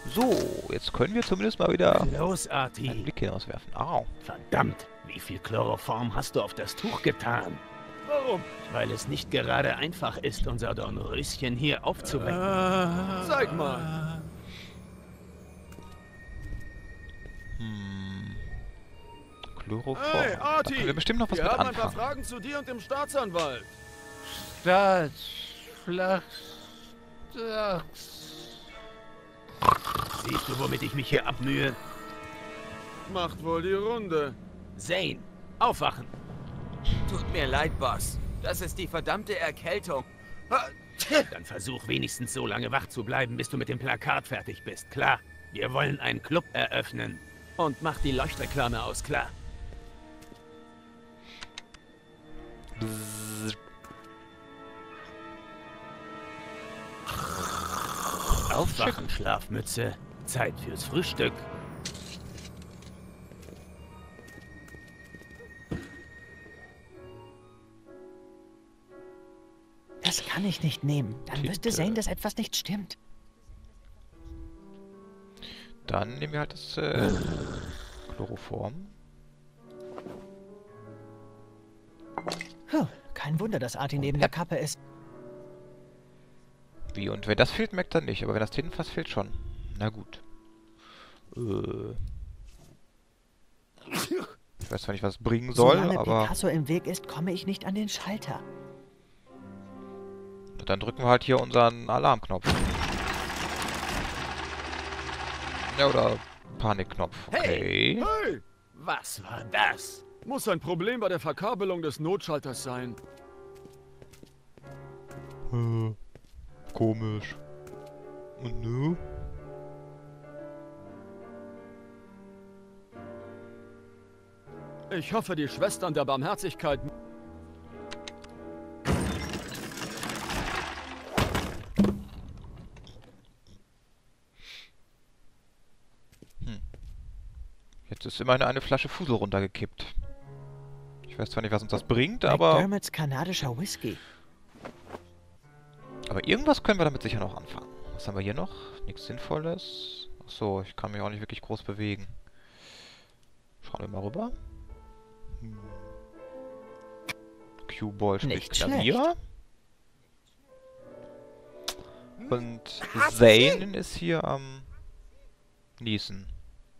So, jetzt können wir zumindest mal wieder Los, einen Arti. Blick hinauswerfen. Au. Verdammt, wie viel Chloroform hast du auf das Tuch getan? Warum? Weil es nicht gerade einfach ist, unser Dornröschen hier aufzuwecken. Zeig mal. Chloroform. Hey, Da können wir Arti! bestimmt noch was Wir mit haben ein paar anfangen. Fragen zu dir und dem Staatsanwalt. Siehst du, womit ich mich hier abmühe? Macht wohl die Runde. Zane, aufwachen. Tut mir leid, Boss. Das ist die verdammte Erkältung. Dann versuch wenigstens so lange wach zu bleiben, bis du mit dem Plakat fertig bist. Klar, wir wollen einen Club eröffnen. Und mach die Leuchtreklame aus, klar. Aufwachen, Schlafmütze. Zeit fürs Frühstück. Das kann ich nicht nehmen. Dann wüsste Zane, dass etwas nicht stimmt. Dann nehmen wir halt das Chloroform. Kein Wunder, dass Arti neben der Kappe ist. Wie? Und wenn das fehlt, merkt er nicht. Aber wenn das Tintenfass fehlt, schon. Na gut. Ich weiß zwar nicht, was es bringen soll, Solange aber Picasso im Weg ist, komme ich nicht an den Schalter. dann drücken wir halt hier unseren Alarmknopf. Ja, oder Panikknopf. Okay. Hey! Was war das? Muss ein Problem bei der Verkabelung des Notschalters sein. Komisch. Und nö? Ich hoffe, die Schwestern der Barmherzigkeit... Jetzt ist immerhin eine Flasche Fusel runtergekippt. Ich weiß zwar nicht, was uns das bringt, aber McDermotts kanadischer Whisky. irgendwas können wir damit sicher noch anfangen. Was haben wir hier noch? Nichts Sinnvolles. Achso, ich kann mich auch nicht wirklich groß bewegen. Schauen wir mal rüber. Cue-Ball spielt Nicht Klavier. Und Zane ist hier am Niesen.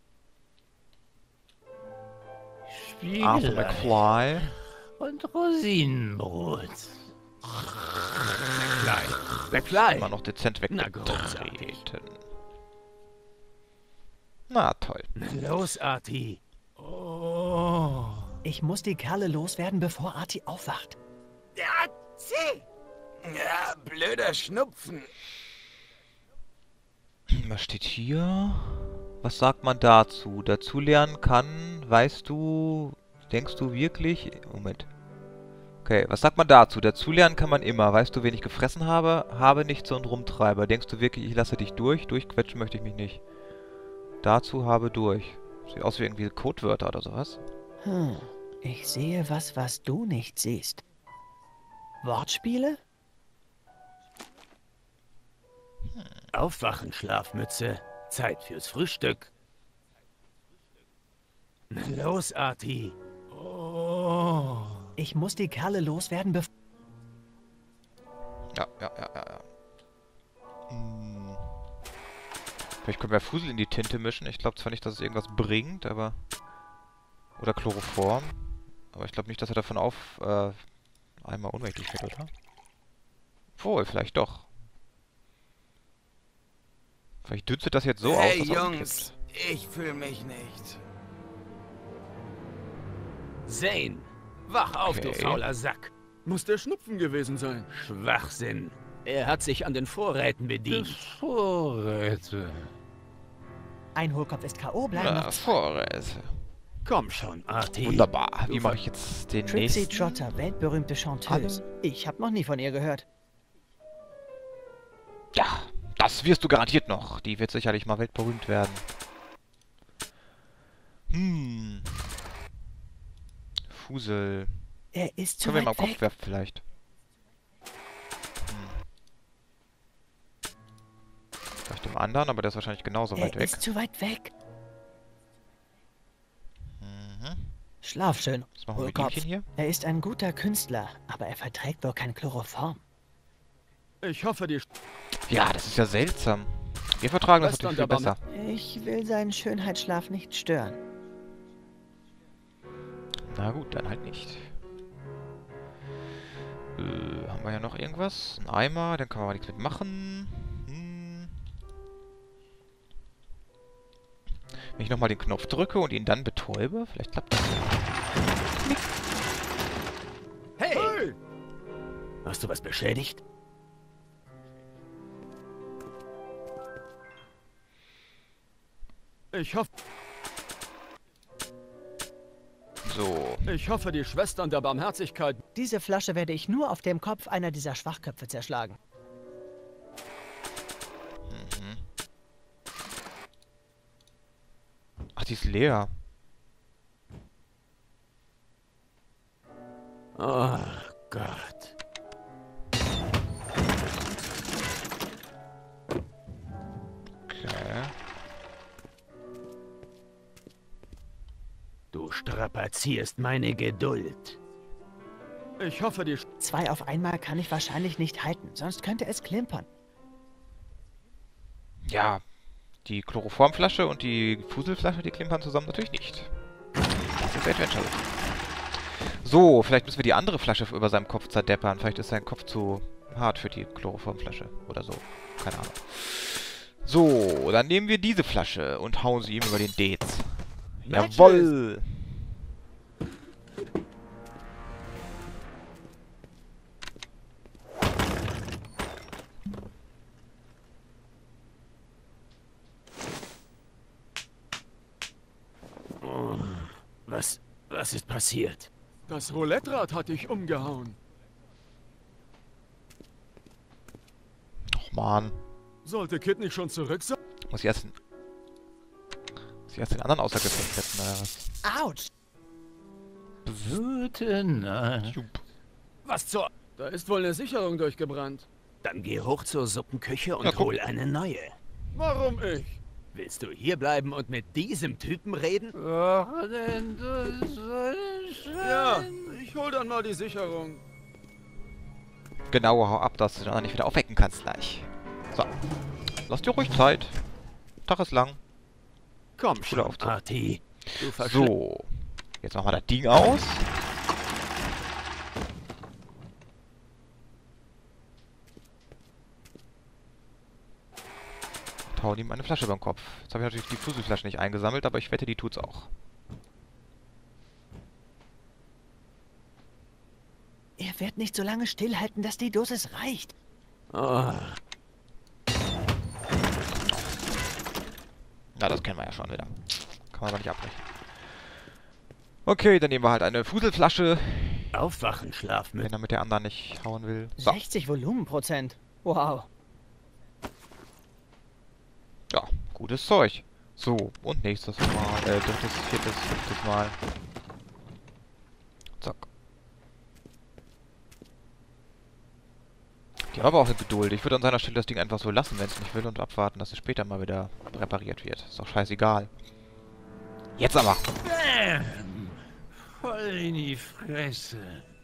Arthur Spiegelei McFly. und Rosinenbrot. McFly. Immer noch dezent Na, großartig. weggetreten. Na toll. Los, Arti. Oh. Ich muss die Kerle loswerden, bevor Arti aufwacht. Ja, blöder Schnupfen. Was steht hier? Was sagt man dazu? Dazulernen kann, weißt du, denkst du wirklich? Moment. Okay, was sagt man dazu? Dazulernen kann man immer. Weißt du, wen ich gefressen habe? Habe nichts und Rumtreiber. Denkst du wirklich, ich lasse dich durch? Durchquetschen möchte ich mich nicht. Dazu habe durch. Sieht aus wie irgendwie Codewörter oder sowas. Ich sehe was du nicht siehst. Wortspiele? Aufwachen, Schlafmütze. Zeit fürs Frühstück. Los, Arti. Oh. Ich muss die Kerle loswerden, bevor... Ja. Vielleicht können wir Fusel in die Tinte mischen. Ich glaube zwar nicht, dass es irgendwas bringt, aber... Oder Chloroform. Aber ich glaube nicht, dass er davon einmal ohnmächtig wird, oder? Obwohl, vielleicht doch. Vielleicht dünstet das jetzt so Hey, aus, dass er Jungs, ich fühle mich nicht. Zane, wach auf, du Okay. fauler Sack. Muss der Schnupfen gewesen sein. Schwachsinn. Er hat sich an den Vorräten bedient. Vorräte. ein Hohlkopf ist K.O., bleiben noch zwei. Vorräte. Komm schon, Arti. Wunderbar. Wie mache ich jetzt den Trixie nächsten? Trotter, weltberühmte Chanteuse. Ich habe noch nie von ihr gehört. Ja, das wirst du garantiert noch. Die wird sicherlich mal weltberühmt werden. Fusel. Er ist zu Können wir mal weit am Kopf weg. werfen vielleicht? Da Mit dem anderen, aber der ist wahrscheinlich genauso Er weit weg. ist zu weit weg. Mhm. Schlaf schön, Was machen wir mit Hohlkopf. Liebchen hier? Er ist ein guter Künstler, aber er verträgt wohl kein Chloroform. Ich hoffe, die Ja, das ist ja seltsam. Wir vertragen das Schwestern natürlich viel der besser. Ich will seinen Schönheitsschlaf nicht stören. Na gut, dann halt nicht. Haben wir ja noch irgendwas? Ein Eimer, dann kann man aber nichts mitmachen. Wenn ich nochmal den Knopf drücke und ihn dann betäube, vielleicht klappt das ja. Hey! Hast du was beschädigt? So. Ich hoffe, die Schwestern der Barmherzigkeit. Diese Flasche werde ich nur auf dem Kopf einer dieser Schwachköpfe zerschlagen. Mhm. Ach, die ist leer. Oh Gott. Okay. Du strapazierst meine Geduld. Ich hoffe, die 2 auf einmal kann ich wahrscheinlich nicht halten, sonst könnte es klimpern. Ja, die Chloroformflasche und die Fuselflasche, die klimpern zusammen natürlich nicht. Das ist Adventure. So, vielleicht müssen wir die andere Flasche über seinem Kopf zerdeppern. Vielleicht ist sein Kopf zu hart für die Chloroformflasche oder so. Keine Ahnung. So, dann nehmen wir diese Flasche und hauen sie ihm über den Dez. Jawoll! Oh, was ist passiert? Das Roulette-Rad hat dich umgehauen. Och man. Sollte Kid nicht schon zurück sein? Muss ich erst den anderen außer Gefecht setzen, oder was? Autsch! Gute Nacht. Jupp. Was zur... Da ist wohl eine Sicherung durchgebrannt. Dann geh hoch zur Suppenküche und Ja, guck. hol eine neue. Warum ich? Willst du hier bleiben und mit diesem Typen reden? Wochenende soll Ja, ich hol dann mal die Sicherung. Genau, hau ab, dass du den anderen nicht wieder aufwecken kannst gleich. So. Lass dir ruhig Zeit. Tag ist lang. Komm Cooler schon, Auftritt. Arti. Du So. Jetzt machen wir das Ding aus. Und hauen ihm eine Flasche beim Kopf. Jetzt habe ich natürlich die Fuselflasche nicht eingesammelt, aber ich wette, die tut's auch. Er wird nicht so lange stillhalten, dass die Dosis reicht. Oh, Na, das kennen wir ja schon wieder. Kann man aber nicht abbrechen. Okay, dann nehmen wir halt eine Fuselflasche, aufwachen, wenn Schlafmütze. er mit der anderen nicht hauen will. So. 60 Volumenprozent. Wow. Ja, gutes Zeug. So, und nächstes Mal, drittes, viertes, fünftes Mal. Zack. Die haben aber auch eine Geduld. Ich würde an seiner Stelle das Ding einfach so lassen, wenn es nicht will, und abwarten, dass es später mal wieder repariert wird. Ist doch scheißegal. Jetzt aber! Bäm! Voll in die Fresse.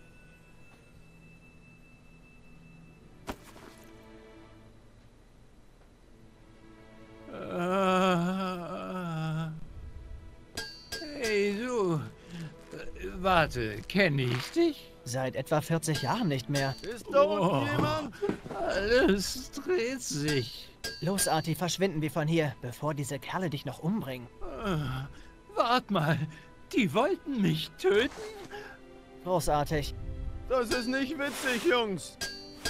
Hey du, warte, kenne ich dich? Seit etwa 40 Jahren nicht mehr. Ist da unten jemand? Alles dreht sich. Los, Arti, verschwinden wir von hier, bevor diese Kerle dich noch umbringen. Wart mal, die wollten mich töten? Großartig. Das ist nicht witzig, Jungs.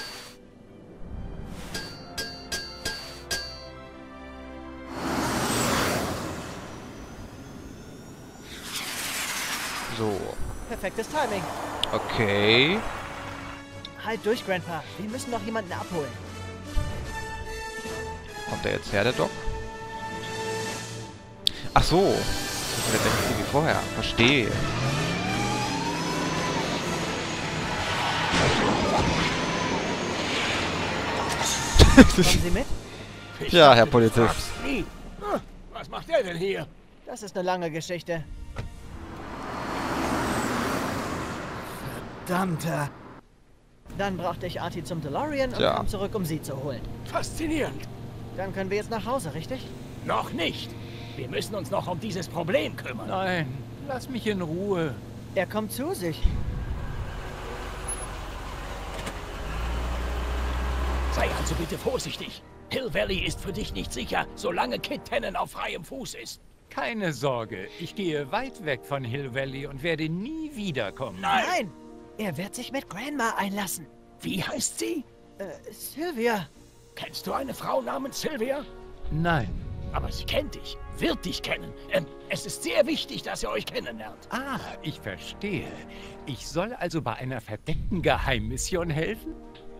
So. Perfektes Timing. Okay. Halt durch, Grandpa. Wir müssen noch jemanden abholen. Kommt der jetzt her, der Doc? Ach so. Das ist der gleiche wie vorher. Verstehe. Kommen Sie mit? Ja, Herr Polizist. Was macht er denn hier? Das ist eine lange Geschichte. Verdammter. Dann brachte ich Artie zum DeLorean und Ja. kam zurück, um sie zu holen. Faszinierend. Dann können wir jetzt nach Hause, richtig? Noch nicht. Wir müssen uns noch um dieses Problem kümmern. Nein, lass mich in Ruhe. Er kommt zu sich. Sei also bitte vorsichtig. Hill Valley ist für dich nicht sicher, solange Kid Tannen auf freiem Fuß ist. Keine Sorge, ich gehe weit weg von Hill Valley und werde nie wiederkommen. Nein! Er wird sich mit Grandma einlassen. Wie heißt sie? Sylvia. Kennst du eine Frau namens Sylvia? Nein. Aber sie kennt dich, wird dich kennen. Es ist sehr wichtig, dass ihr euch kennenlernt. Ah, ich verstehe. Ich soll also bei einer verdeckten Geheimmission helfen?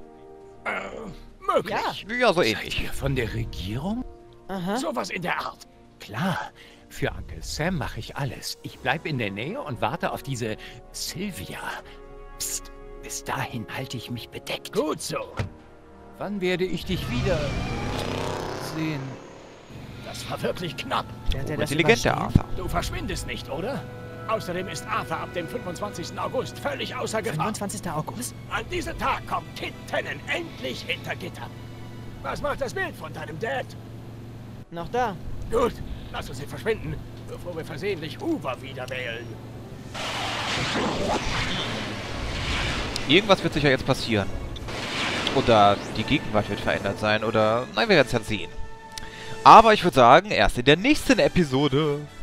Möglich. Ja, so Seid ähnlich. ihr von der Regierung? Aha. Sowas in der Art. Klar. Für Uncle Sam mache ich alles. Ich bleibe in der Nähe und warte auf diese Sylvia. Psst, bis dahin halte ich mich bedeckt. Gut so. Wann werde ich dich wieder sehen? Das war wirklich knapp. Wird er das Intelligent, der überstehen? Arthur. Du verschwindest nicht, oder? Außerdem ist Arthur ab dem 25. August völlig außer Gefahr. 25. August? An diesem Tag kommt Kid Tannen endlich hinter Gitter. Was macht das Bild von deinem Dad? Noch da. Gut, lass uns ihn verschwinden, bevor wir versehentlich Hoover wieder wählen. Irgendwas wird sicher jetzt passieren. Oder die Gegenwart wird verändert sein. Oder, nein, wir werden es ja sehen. Aber ich würde sagen, erst in der nächsten Episode.